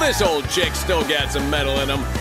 This old chick still got some metal in him.